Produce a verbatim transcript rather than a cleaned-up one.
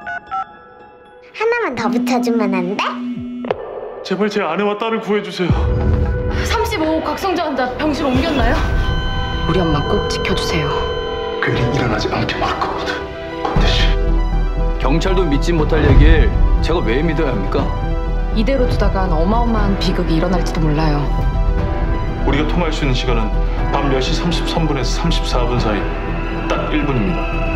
하나만 더 붙여주면 안 돼? 제발 제 아내와 딸을 구해주세요. 삼십오 호 곽성자 환자 병실 옮겼나요? 우리 엄마 꼭 지켜주세요. 그 일이 일어나지 않게 막을 거거든. 반드시. 경찰도 믿지 못할 얘기를 제가 왜 믿어야 합니까? 이대로 두다간 어마어마한 비극이 일어날지도 몰라요. 우리가 통화할 수 있는 시간은 밤 열 시 삼십삼 분에서 삼십사 분 사이 딱 일 분입니다.